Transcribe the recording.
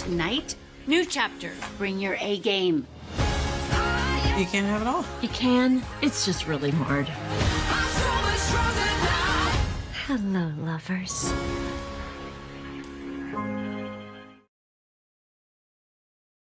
Tonight, new chapter. Bring your A game. You can't have it all. You can. It's just really hard. Hello, lovers.